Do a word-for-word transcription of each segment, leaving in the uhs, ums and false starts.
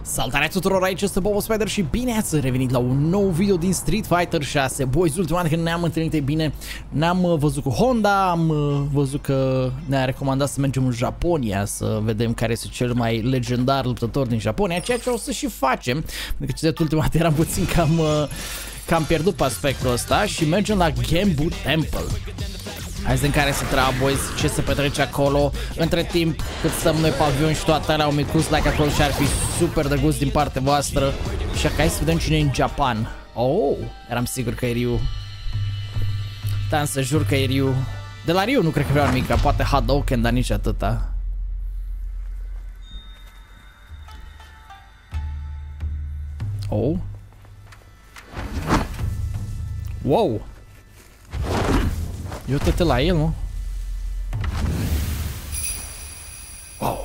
Salutare tuturor, aici este Bobo Spider și bine ați revenit la un nou video din Street Fighter șase. Boys, ultima dată când ne-am întâlnit, e bine, ne-am văzut cu Honda, am văzut că ne-a recomandat să mergem în Japonia, să vedem care este cel mai legendar luptător din Japonia, ceea ce o să și facem, pentru că ultima dată eram puțin cam, cam pierdut pe aspectul ăsta și mergem la Genbu Temple. Hai să vedem care se treaba, boys, ce se petrece acolo. Între timp, cât stăm noi pe avion și toate alea, un micuț like acolo și ar fi super de gust din partea voastră. Și hai să vedem cine e în Japan. Oh, eram sigur că e Ryu. Da, să jur că e Ryu. De la Ryu nu cred că vreau nimic, poate Hadouken, dar nici atâta. Oh. Wow. Eu uite-te la el, mă. Wow.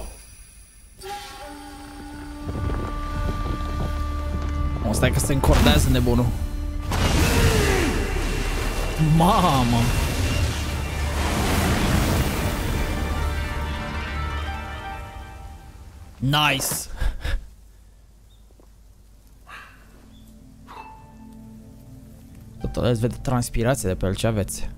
O, stai că se încordează nebunul. Mamă. Nice. Tot veți vede transpirația de pe el, ce aveți?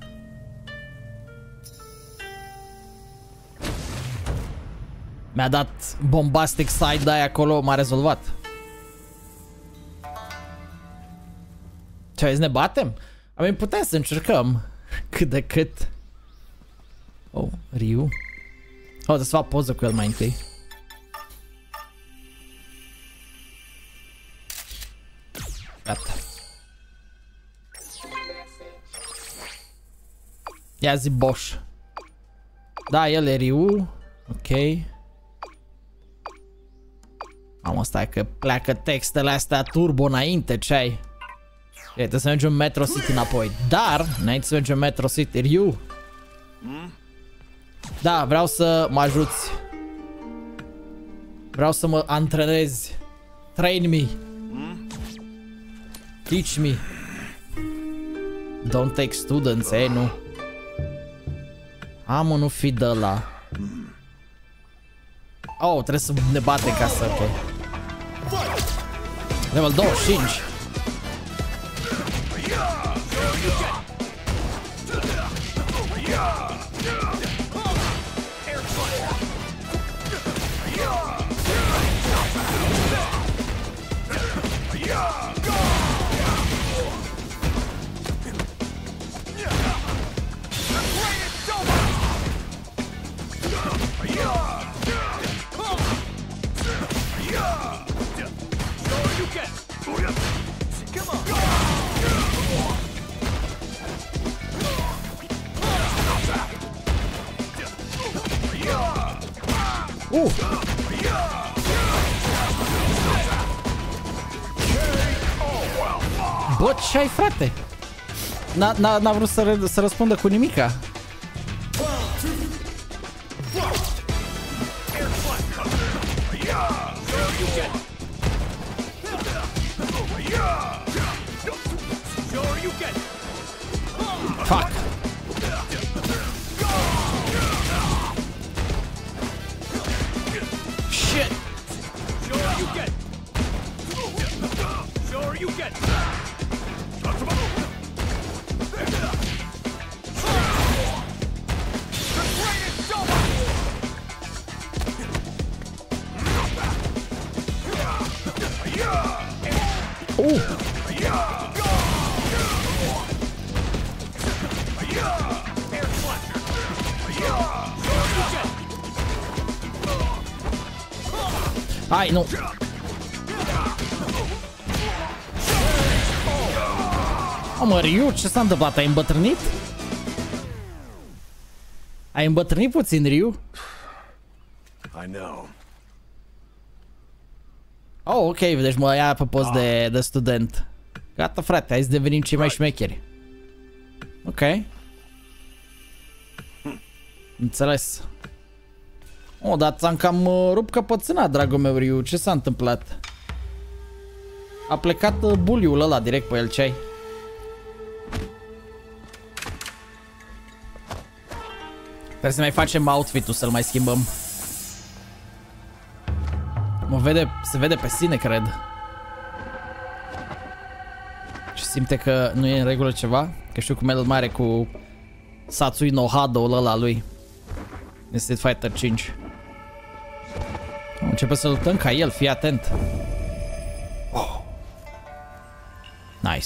Mi-a dat bombastic side-eye acolo, m-a rezolvat. Ce vezi, ne batem? Am putem să încercăm cât de cât. Oh, Ryu. Oh, trebuie să fac poză cu el mai întâi. Gata. Ia zi Bosch. Da, el e Ryu. Ok. Am stai că pleacă textele astea turbo înainte, ce ai? Trebuie să mergem în Metro City înapoi. Dar, înainte să mergem în Metro City, Ryu. Da, vreau să mă ajuți. Vreau să mă antrenezi. Train me. Teach me. Don't take students, eh, nu. Am nu fi de la. Oh, trebuie să ne bate ca să... Ok. Level douăzeci și cinci. Uh. Bă, ce ai, frate? N-a vrut să, ră să răspundă cu nimica. Fuck. Shit. Uh. Hai, nu. O, mă, Ryu, ce s-a întâmplat? Ai îmbătrânit? Ai îmbătrânit puțin, Ryu? I know. Oh, ok, deci mă ia pe post de, de student. Gata, frate, hai să devenim cei mai șmecheri. Ok. Înțeles. O, dar ți-am cam uh, rupt căpățâna, dragul meu, Ryu. Ce s-a întâmplat? A plecat uh, buliul ăla direct pe el, ce-ai? Trebuie să mai facem outfit-ul, să-l mai schimbăm. Mă vede, se vede pe sine, cred. Și simte că nu e în regulă ceva. Că știu cum el mai are cu Satsui no Hado-ul ăla lui în Street Fighter cinci. Începe să luptăm ca el, fii atent. Oh. Nice.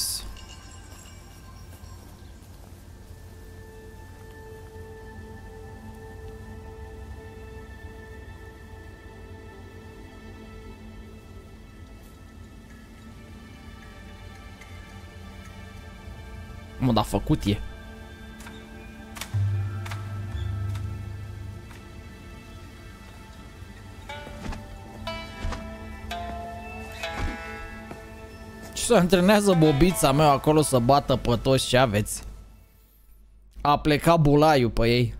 Mă, dar făcut e. Și să antrenează bobița mea acolo să bată pe toți ce aveți. A plecat bulaiul pe ei.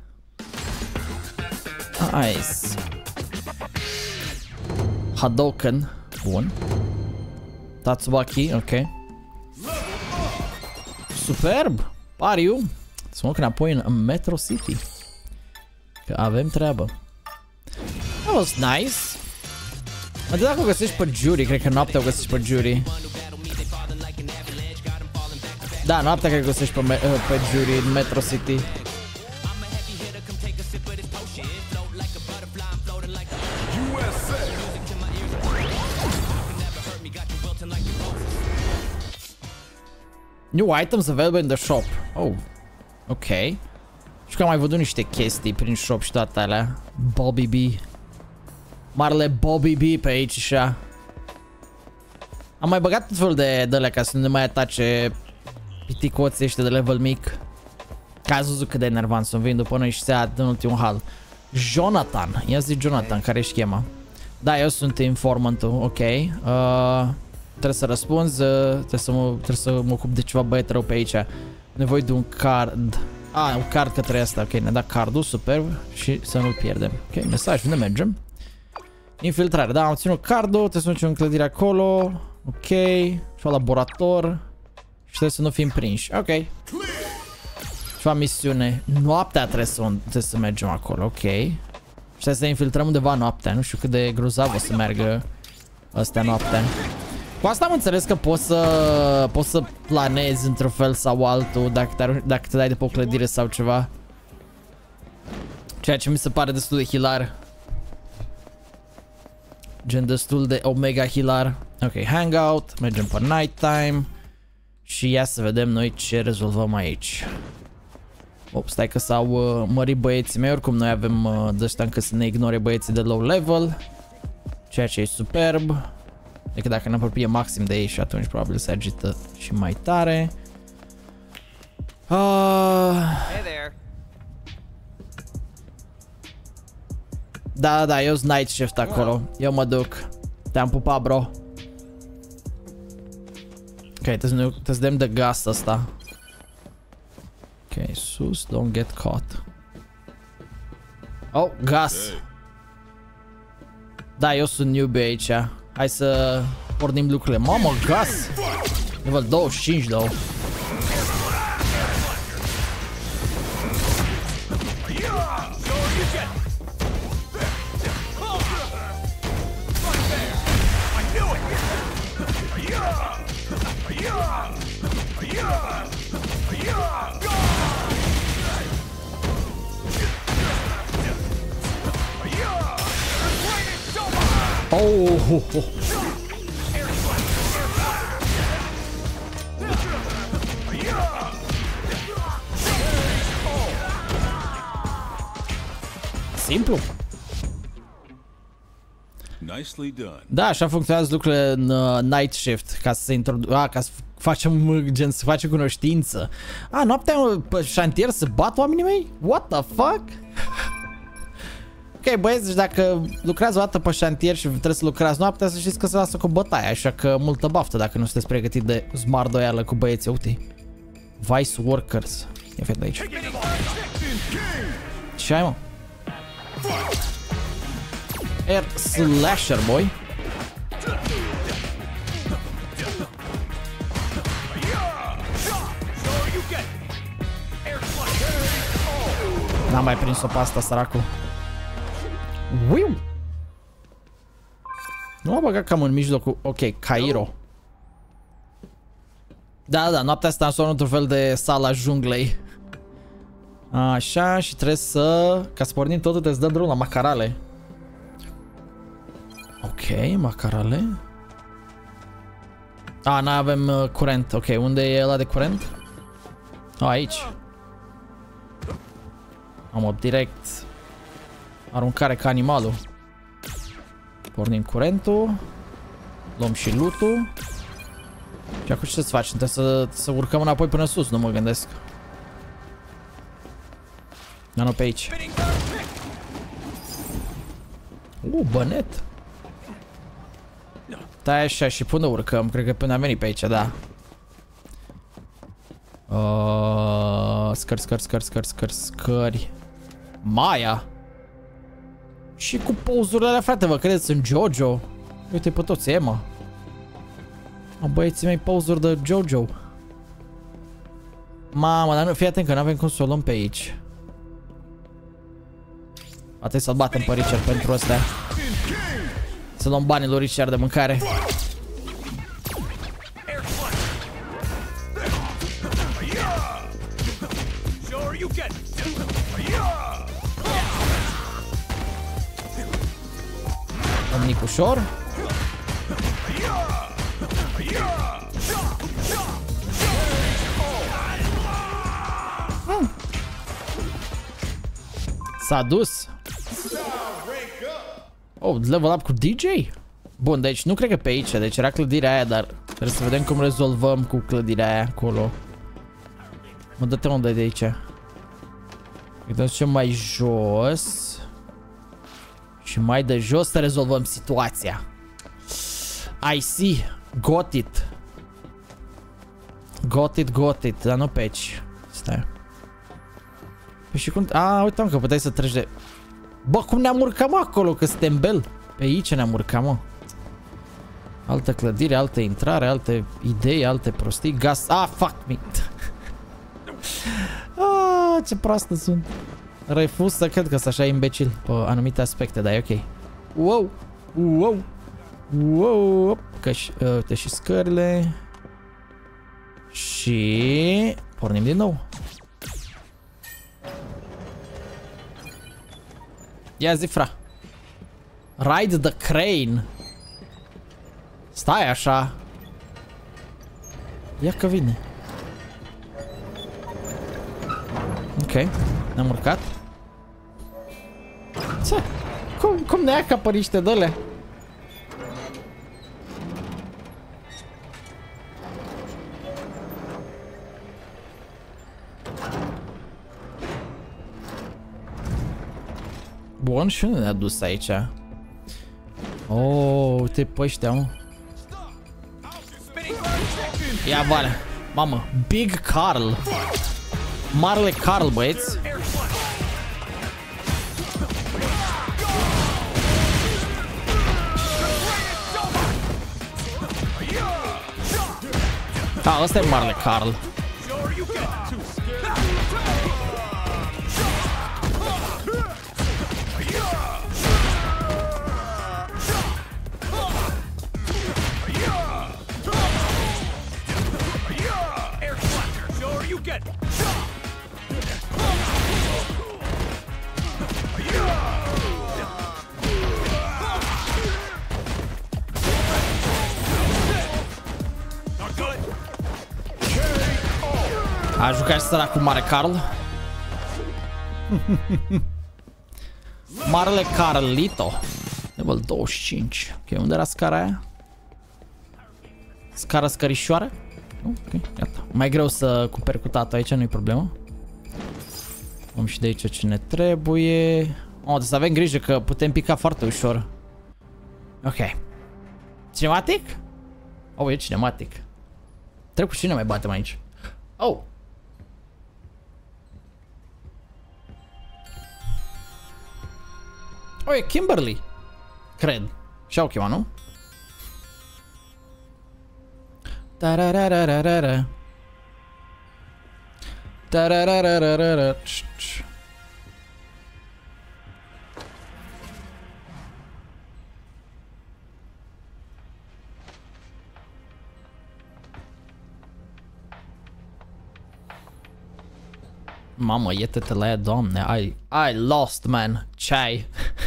Nice. Hadouken. Bun. Tatsubaki, ok. Superb! Pariu! Să mă înapoi apoi în Metro City. Că avem treabă. That was nice. Mă dacă o găsești pe Jury, cred că noaptea o găsești pe Jury. Da, noaptea cred că o găsești pe, me pe Jury în Metro City. New items available in the shop. Oh, ok. Și că am mai văzut niște chestii prin shop și toate alea. Bobby B. Marele Bobby B pe aici și așa. Am mai băgat tot felul de dălea ca să nu ne mai atace piticoții ăștia de level mic. Că ați văzut cât de enervant sunt, vin după noi și se ad în ultimul hal. Jonathan, ia zi Jonathan, care e schema? Da, eu sunt informantul, ok. Uh, trebuie să răspunzi, uh, trebuie, să mă, trebuie să mă ocup de ceva băiet rău pe aici. Nevoie de un card. Ah, un card către asta, ok, ne-a dat cardul, superb. Și să nu-l pierdem. Ok, mesaj, unde mergem? Infiltrare, da, am ținut cardul, trebuie să mergem în clădire acolo. Ok, și laborator. Și trebuie să nu fim prinși, ok. Ceva misiune. Noaptea trebuie să, trebuie să mergem acolo, ok. Și trebuie să ne infiltrăm undeva noaptea. Nu știu cât de grozav o să meargă astea noaptea. Cu asta am înțeles că poți să, poți să planezi într-un fel sau altul dacă te, dacă te dai de pe o clădire sau ceva. Ceea ce mi se pare destul de hilar. Gen destul de omega hilar. Ok, hangout, mergem pe nighttime. Și ia să vedem noi ce rezolvăm aici. Oh, stai că s-au uh, mărit băieții mei, oricum noi avem uh, de ăștia încă să ne ignore băieții de low level. Ceea ce e superb. Decât dacă ne apropie maxim de ei și atunci probabil se agită și mai tare. Uh... Hey there. Da, da, eu sunt night shift acolo. Eu mă duc. Te-am pupat, bro. Ok, trebuie să, ne, trebuie să dăm de gas ăsta. Ok, sus, don't get caught. Oh, gas. Da, eu sunt newbie aici. Hai să pornim lucrurile. Mamă, gas! Level douăzeci și cinci, două. Oh, oh, oh. Simplu. Nicely done. Da, așa funcționează lucrurile în uh, night shift, ca să se introducă, ah, ca să facem gen să facem cunoștință. Ah, noaptea pe șantier se bat oamenii mei? What the fuck? Ok, băieți, deci dacă lucrați o dată pe șantier și trebuie să lucrați noaptea, să știți că se lasă cu bătaia, așa că multă baftă dacă nu sunteți pregătit de zmardoială cu băieții. Uite, Vice Workers. Ia fii de aici. Ce ai, mă? Air Slasher, boy. N-am mai prins-o pe asta, săracul. Uiu! Nu m-a băgat cam în mijlocul... Ok, Cairo. Da, da, noaptea asta am sunat într-un fel de sala junglei. Așa, și trebuie să... Ca să pornim totul, trebuie să dăm drumul la macarale. Ok, macarale. A, n-avem uh, curent. Ok, unde e ăla de curent? A, aici. Am direct aruncare ca animalul. Pornim curentul. Luăm și loot-ul. Și acum ce să facem? Trebuie să, să urcăm înapoi până sus, nu mă gândesc. Nu, nu, pe aici. Uh, bănet. Da, așa, și până urcăm. Cred că până am venit pe aici, da. Uh, scări, scări, scări, scări, scări, scări. Maya. Și cu pozurile alea, frate, vă credeți în JoJo? Uite pe toți, Emma. Am băieții mei pozuri de JoJo. Mamă, dar nu, fii atent că n-avem cum să o luăm pe aici. A trebuit să-l batem pe Richard pentru astea. Să luăm banii lui Richard de mâncare. Un mic ușor. Hmm. S-a dus. Oh, level up cu D J? Bun, deci nu cred că pe aici, deci era clădirea aia, dar trebuie să vedem cum rezolvăm cu clădirea aia acolo. Mă, dă-te unde de aici. Uite, ce mai jos. Și mai de jos să rezolvăm situația. I see. Got it. Got it, got it. Dar nu pe aici. Stai. Păi și cum... A, uitam că puteai să treci de... Bă, cum ne-am urcat, mă, acolo, că suntem bel. Pe aici ne-am urcat, mă. Altă clădire, altă intrare, alte idei, alte prostii. Gas... Ah, fuck me. Ah, ce proastă sunt. Refuz să cred că sunt așa imbecil pe anumite aspecte, dar e ok. Wow! Wow! Wow! Că și, uh, uite și scările. Și... pornim din nou. Ia zi, fra. Ride the crane. Stai așa. Ia că vine. Ok, ne-am urcat. Ce? Cum, cum ne ia ca pe niște dăle? Bun, și unde ne-a dus aici? Oh, uite pe ăștia, mă. Ia vale. Mamă, Big Carl. Marele Carl, băieți. Ah, ăsta e Marele Carl. A jucat și săracul mare Carl. Marele Carlito. Level douăzeci și cinci. Ok, unde era scara aia? Scara scărișoară? Ok, gata. Mai greu să cu percutatul aici, nu-i problemă. Am și de aici ce ne trebuie. Oh, trebuie să avem grijă că putem pica foarte ușor. Ok. Cinematic? Oh, e cinematic. Trebuie cu cine mai batem aici? Oh! Oh, e Kimberly. Cred. Și-au chemat, nu? Tararararara. Tararararara. Mamă, iete-te-le aia, doamne. I, I lost, man. Ce-ai?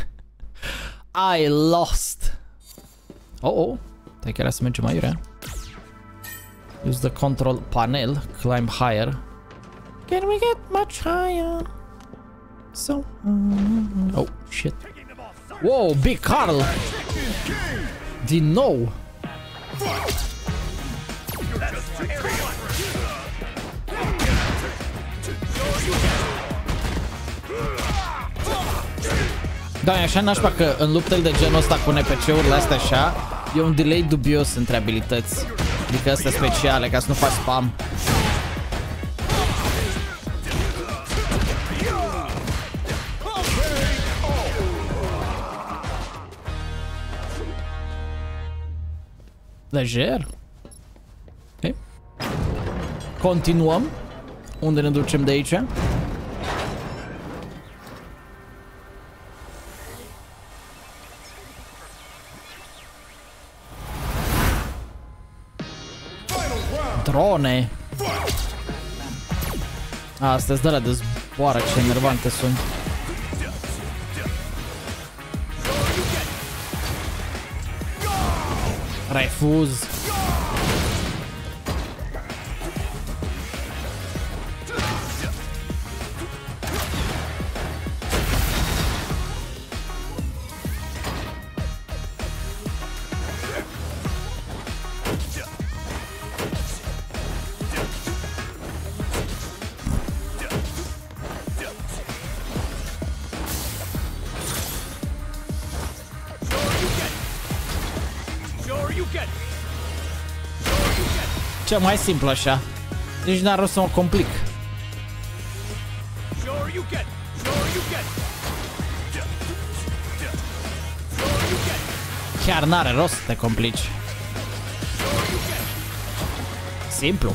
I lost. Oh, oh. Te chiar să mergem aiurea. Use the control panel. Climb higher. Can we get much higher? So... Um, oh, shit. Wow, Big Carl! Din nou! Da, e așa nașpa că în luptele de genul ăsta cu N P C-urile astea așa, e un delay dubios între abilități. Adică astea speciale, ca să nu faci spam. Lejer. Ok. Continuăm. Unde ne ducem de aici? Drone. Astea-s de alea de zboară, ce enervante sunt. Refuz. Cea mai simplu așa. Nici n-ar rost să mă complic. Chiar n-are rost să te complici. Simplu.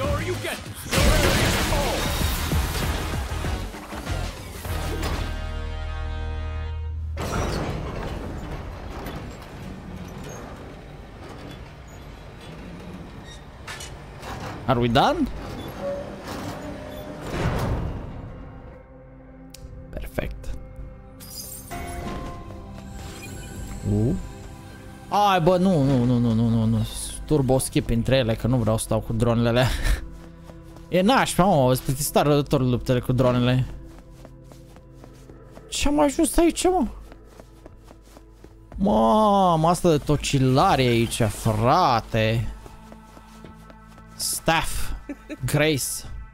Are we done? Perfect. Uh. Ai, bă, nu, nu, nu, nu, nu, nu, nu. Turbo skip între ele, că nu vreau să stau cu dronele alea. E nașpa, mă, sunt plictisitor rădător luptele cu dronele. Ce-am ajuns aici, mă? Mamă, asta de tocilare aici, frate. Staff. Grace.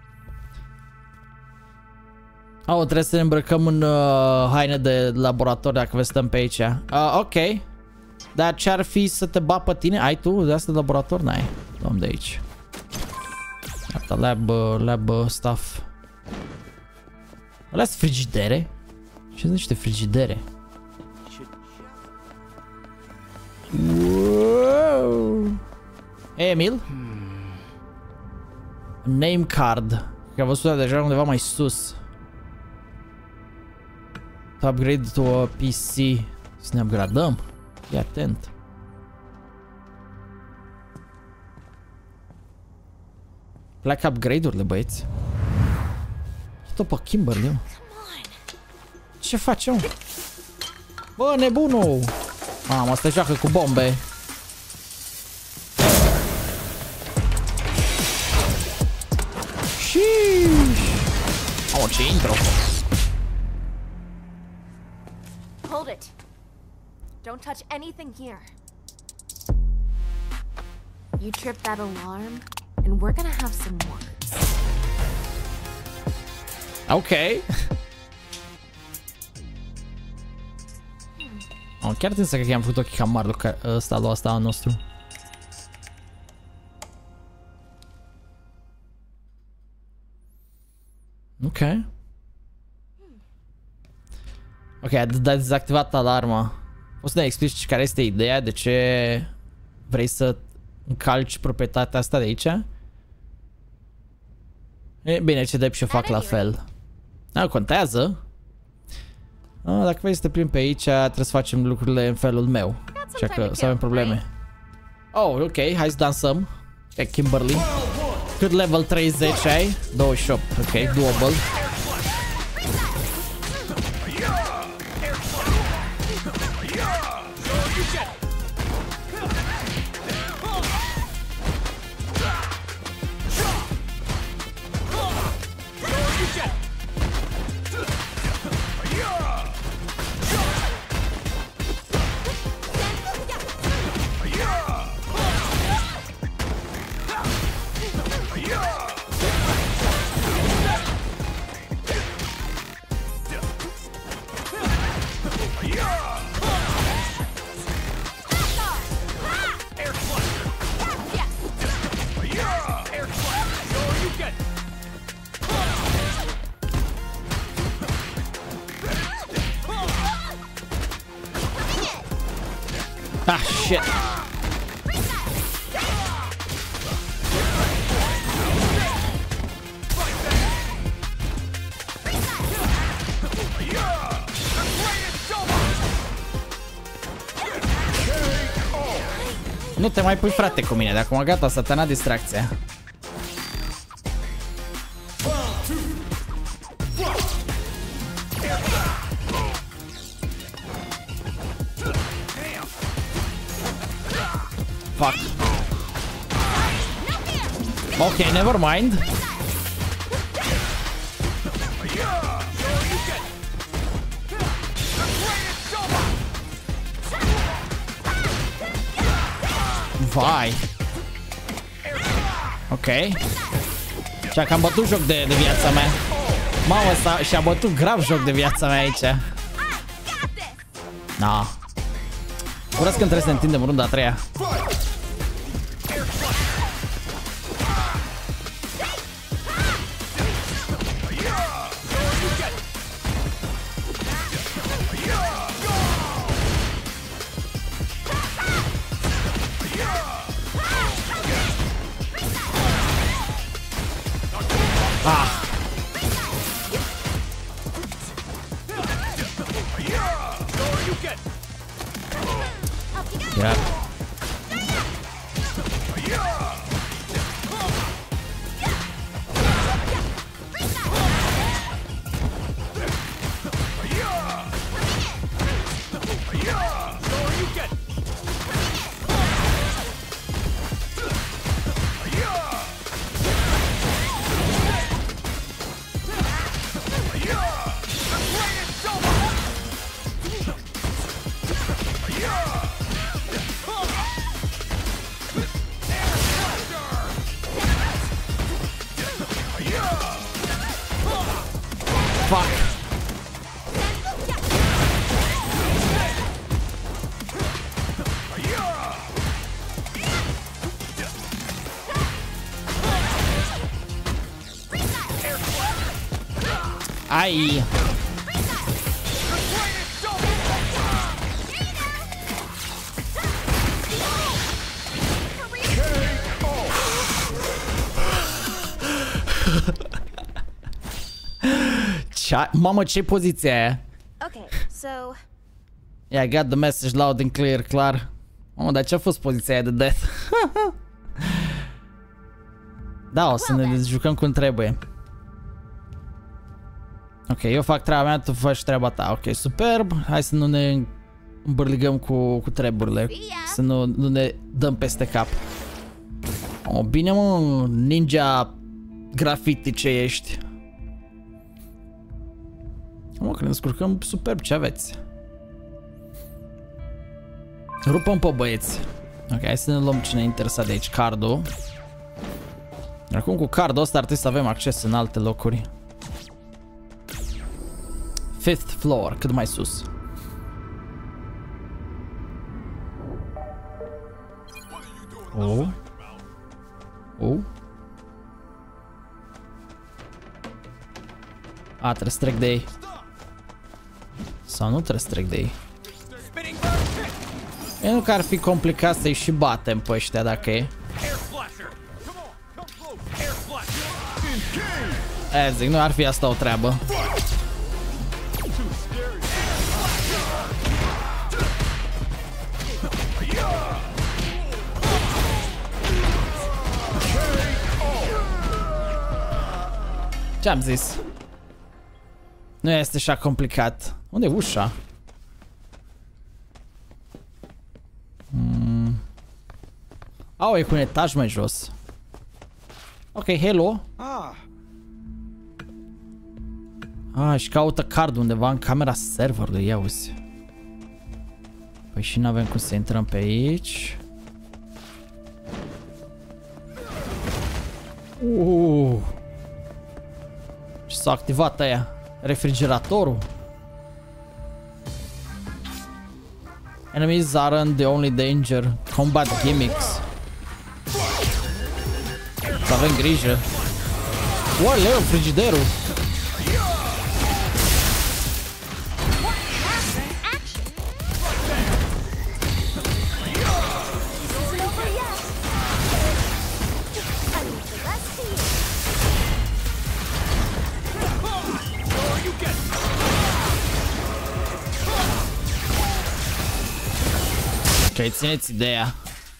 Oh, trebuie să ne îmbrăcăm în uh, haine de laborator dacă vă stăm pe aici. Uh, ok. Dar ce-ar fi să te bat pe tine? Ai tu de asta de laborator? N-ai. Luăm de aici. Iată, lab, lab stuff. Alea-s frigidere? Ce sunt niște frigidere? Wow. Emil? Name card. Că am văzut deja undeva mai sus. To upgrade to a P C. Să ne upgradăm? Fii atent. Plac upgrade-urile, băieți. Tot pe Kimberly. Ce facem? Bă, nebunul! Mamă, asta joacă cu bombe. Oh, ce intro. Hold it. Don't touch anything here. You tripped that alarm, and we're gonna have some words. Ok. Oh, chiar trebuie să cred că am făcut ochii cam mari ăsta lui ăsta al nostru. Ok. Ok, a dezactivat alarma. Poți să ne explici care este ideea? De ce vrei să încalci proprietatea asta de aici? E bine, ce drept și fac la fel. Da, contează. Ah, dacă vrei să te plimbi pe aici, trebuie să facem lucrurile în felul meu. Așa că să avem probleme. Oh, ok, hai să dansăm. E Kimberly. Cât level treizeci ai? douăzeci și opt, ok, doable. Ah, shit. Nu te mai pui, frate, cu mine. De acum gata, s-a terminat distracția. Fuck. Ok, never mind. Vai. Ok. Și că am bătut joc de, de viața mea. Mamă, ăsta și-a bătut grav joc de viața mea aici. Na. Urăsc când trebuie să ne întindem runda a treia. Yeah. Fuck. Ai. Mamă, ce poziție aia? Okay, so Yeah, I got the message loud and clear, clar. Mamă, dar ce a fost poziția aia de death? Da, o să ne jucăm cum trebuie. Ok, eu fac treaba mea, tu faci treaba ta. Ok, superb. Hai să nu ne îmbărligăm cu, cu treburile. Să nu, nu ne dăm peste cap. Oh, bine, mă, ninja graffiti ce ești. Mă, că ne descurcăm superb, ce aveți? Rupăm pe băieți. Ok, hai să ne luăm cine e interesat de aici, cardul. Acum cu cardul ăsta ar trebui să avem acces în alte locuri. Fifth floor, cât mai sus. Oh. Oh. A, trebuie să trec de ei. Sau nu trebuie să trec de ei. E nu că ar fi complicat să-i și batem pe ăștia dacă e. E, zic, nu ar fi asta o treabă. Ce-am zis? Nu este așa complicat. Unde e ușa? Mm. Au, e cu un etaj mai jos. Ok, hello. Ah, și caută card undeva în camera serverului, ia uzi. Păi și n-avem cum să intrăm pe aici. Uh. Și s-a activat aia. Refrigeratorul. Enemies aren't the only danger. Combat gimmicks. Să avem grijă. Ualeu, frigiderul. Ok, țineți ideea.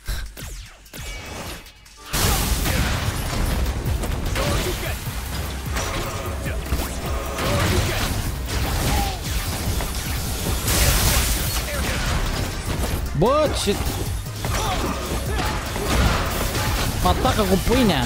Bă, ce... Mă atacă cu pâinea.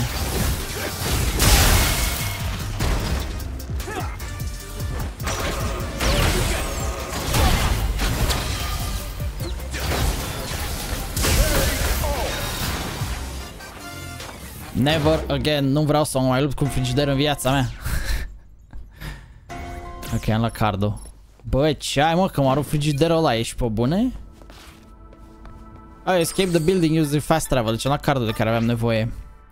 Never again. Nu vreau să mă mai lupt cu un frigider în viața mea. Ok, am la cardo. Bă, ce ai, mă, că m-a rupt frigiderul ăla, ești pe bune? Oh, escape the building using fast travel. Deci am la cardo de care aveam nevoie.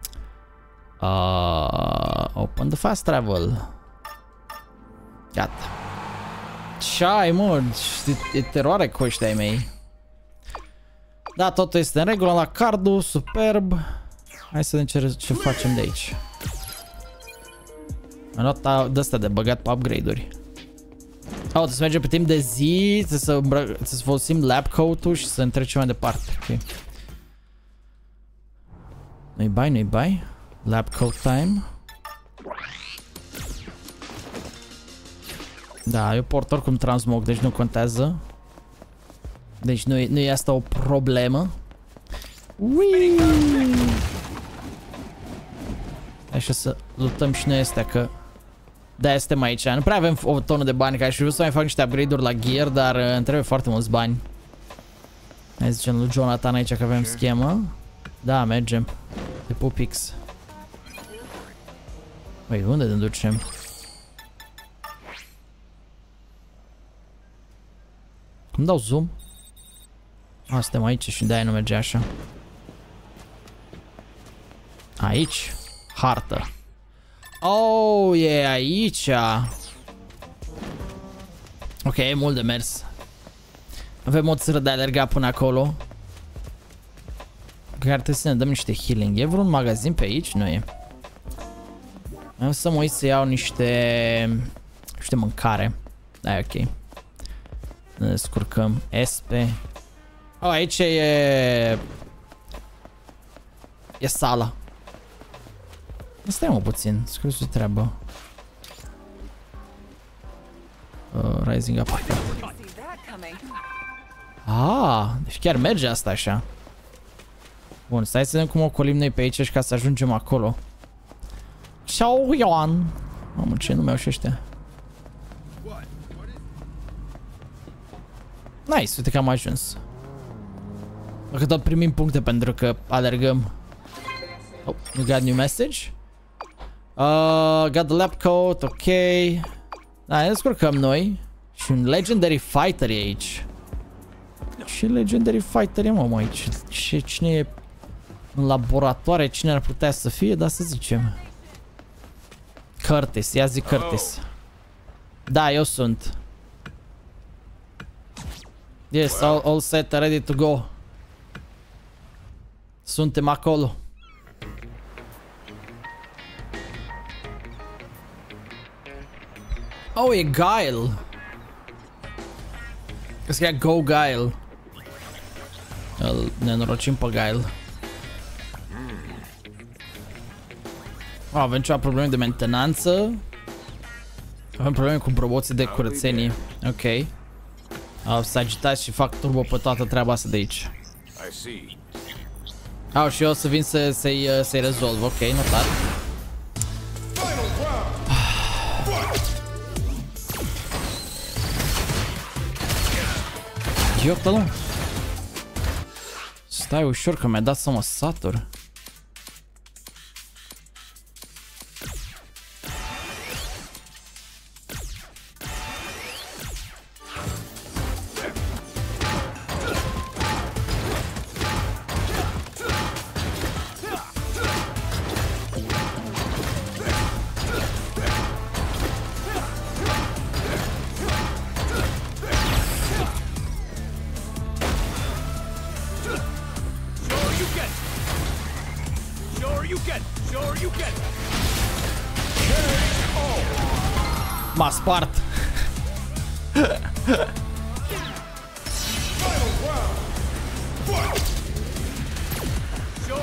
Uh, open the fast travel. Gata. Ce ai, mă? E, e teroare cu ăștia ai mei. Da, totul este în regulă la cardo. Superb. Hai să vedem ce, ce facem de aici. Am luat de astea de băgat pe upgrade-uri. Oh, trebuie să mergem pe timp de zi, trebuie să, trebuie să folosim lab coat-ul și să trecem mai departe. Ok. Nu-i bai, nu-i bai. Lab coat time. Da, eu port oricum transmog, deci nu contează. Deci nu e, nu e asta o problemă. Ui! Așa să luptăm și noi astea, că de-aia suntem aici. Nu prea avem o tonă de bani, că aș vrea să mai fac niște upgrade-uri la gear, dar uh, îmi trebuie foarte mulți bani. Hai zicem lui Jonathan aici că avem schemă. Da, mergem. De pupix. Băi, unde ne ducem? Cum dau zoom? A, suntem aici și de-aia nu merge așa. Aici? Hartă. Oh, e aici. Ok, e mult de mers. Avem o țără de alergat până acolo. Că ar trebui să ne dăm niște healing. E vreun magazin pe aici? Nu e. Am să mă uit să iau niște... niște mâncare. Da, e ok. Ne descurcăm. S P. Oh, aici e... e sala. Stai mă puțin, scuze ce treabă. Uh, rising up. Ah, deci chiar merge asta așa. Bun, stai să vedem cum ocolim noi pe aici și ca să ajungem acolo. Xiao Yuan. Mamă, ce nume au și ăștia. Nice, uite că am ajuns. Dacă tot primim puncte pentru că alergăm. Oh, we got new message. Uh, got the lab coat, ok. Da, ne descurcăm noi. Și un legendary fighter e aici. Ce legendary fighter e, mă, aici? Ce, cine e în laboratoare? Cine ar putea să fie? Da, să zicem Curtis, ia zi Curtis. Da, eu sunt. Yes, all, all set, ready to go. Suntem acolo. Oh, e Guile. Că scria Go Guile. Îl nenorocim pe Guile. Oh, avem ceva probleme de mentenanță. Avem probleme cu roboții de curățenie. Ok. Uh, s-a agitat și fac turbo pe toată treaba asta de aici. Au, și eu o să vin să, să-i să rezolv. Ok, notat. Ioctă-l. Stai ușor că mi-a dat să mă satur. M-a spart.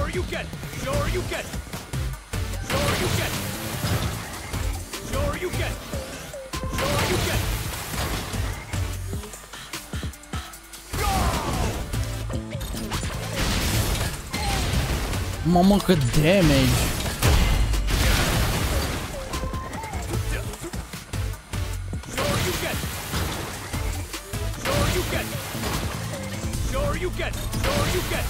Sure you get. Sure you get. Sure you get. Sure you get. Sure you get. Mamă, cât damage! Sure you get. Sure you get. Sure you get. Sure you get.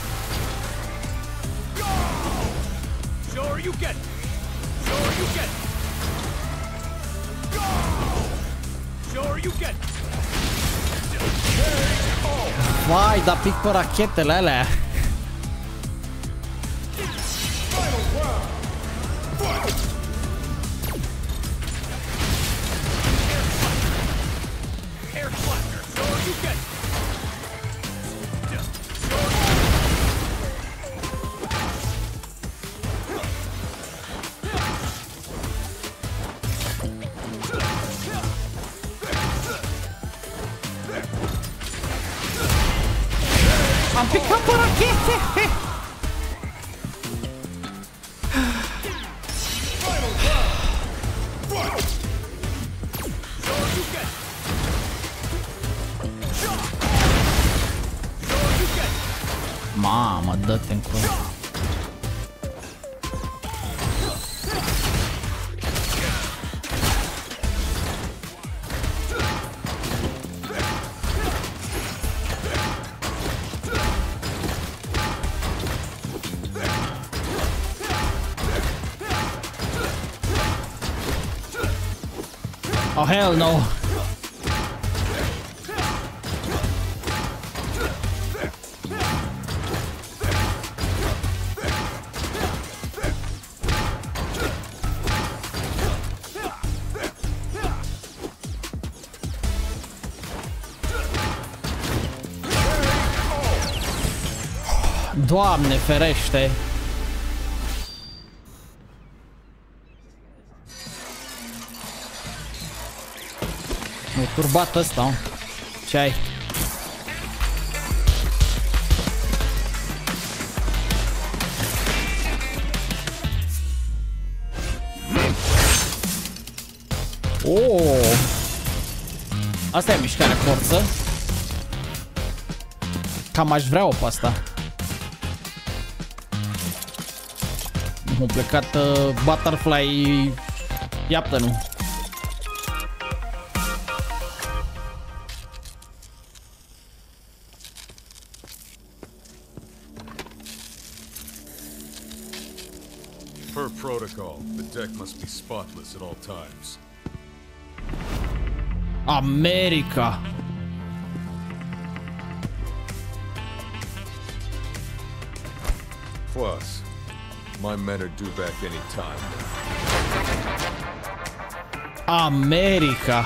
Sure you get. Sure you get. Sure you get. Vai, dar pic pe rachetele alea. Air blaster. Sure you get. Am picat pe rachete! Mamă, dă-te în cur. Oh, hell no! Doamne ferește! Nu, turbat ăsta. Ce ai? Oh! Asta e mișcarea forță. Cam aș vrea-o pe asta. Am plecat uh, Butterfly Iaptă-nu. Per protocol, the deck must be spotless at all times. America. Plus, my men are due back any time. America.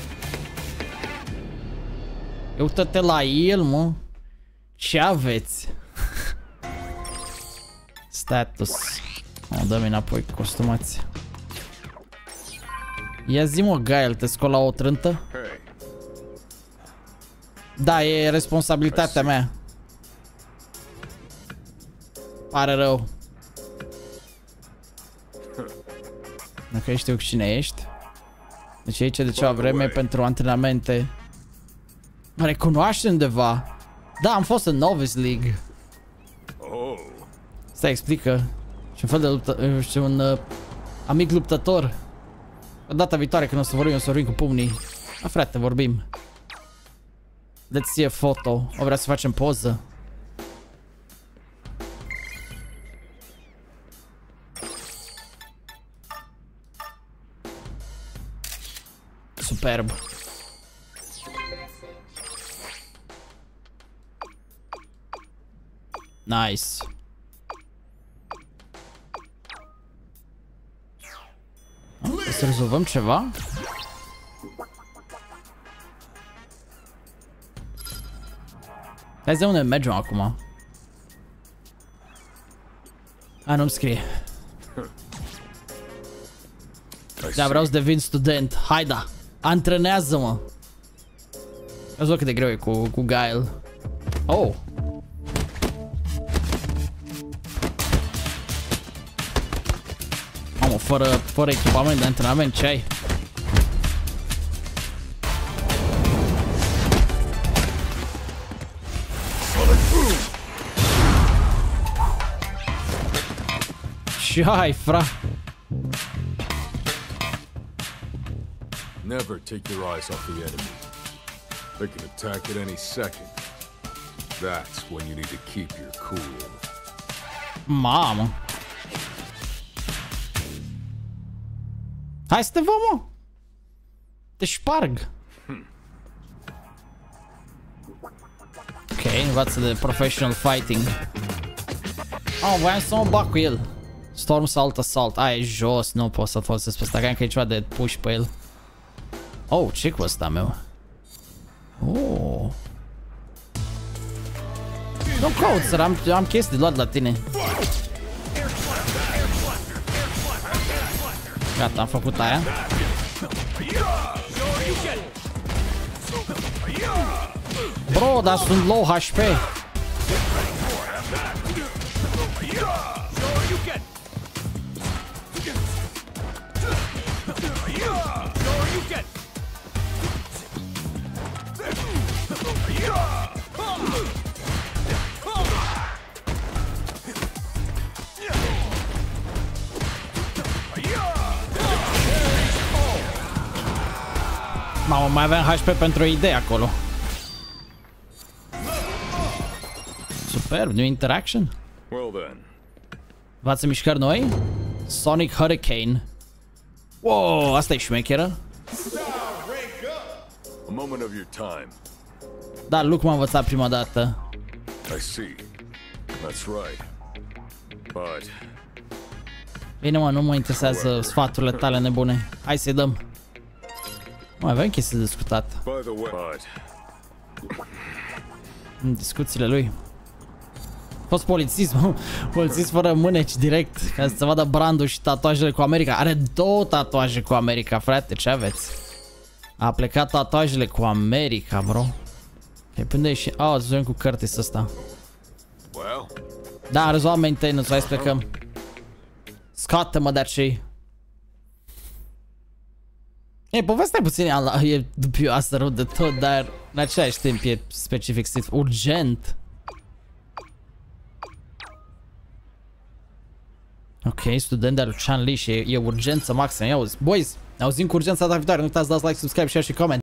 Uită-te la el, mă. Ce aveți? Status. O, dă-mi înapoi costumați. Ia zi, mă, Gael, te scol la o trântă? Hey. Da, e responsabilitatea mea. Pare rău. Ok, știu cine ești. Deci aici de ceva vreme pentru antrenamente. Mă recunoaște undeva? Da, am fost în Novice League. Oh. Stai, explică. Și un fel de luptă, și un uh, amic luptător. Data viitoare când o să vorbim, o să vorbim cu pumnii. Da, frate, vorbim. Let's see a photo. O vrea să facem poză. Superb. Nice. O să rezolvăm ceva? Hai să unde mergem acum. A, nu-mi scrie. Da, vreau să devin student. Hai da, antrenează-mă. Vezi cât de greu e cu, cu Gael. Oh. fără, fără echipament de antrenament, ce ai? Ce ai, fra? Never take your eyes off the enemy. They can attack at any second. That's when you need to keep your cool. Mamă. Hai să te vă, mă. Te șparg. Ok, învață de professional fighting. Oh, voiam să mă bag cu el. Storm Salt Assault. Aia e jos, nu pot să folosesc pe ăsta. Cred că e ceva de push pe el. Oh, ce cu ăsta meu? Oh. Nu caut, săr, am, am chestii de luat la tine. Gata, am făcut aia. Bro, dar sunt low H P. Mamă, mai aveam H P pentru o idee acolo. Superb, new interaction. Well then. Învață mișcări noi. Sonic Hurricane. Wow, asta e șmecheră. A moment of your time. Da, Luke m-a învățat prima dată. I see. That's right. But Bine, mă, nu mă interesează sfaturile tale nebune. Hai să-i dăm. Mai avem chestii de discutat. by the way, but În discuțiile lui. A fost polițist, mă. Polițist fără mâneci direct. Ca să se vadă brandul și tatuajele cu America. Are două tatuaje cu America, frate. Ce aveți? A plecat tatuajele cu America, bro. E până și... A, oh, zicem cu Curtis ăsta. well, Da, a rezolvat maintenance, hai să plecăm. Scoate-mă de acei. E, povestea e puțin, e dubioasă rău de tot, dar în același timp e specific urgent. Ok, student de Lucian Lee și e, e urgență maximă. Ia auzi, boys, ne auzim cu urgența data viitoare, nu uitați să dați like, subscribe, share și comment.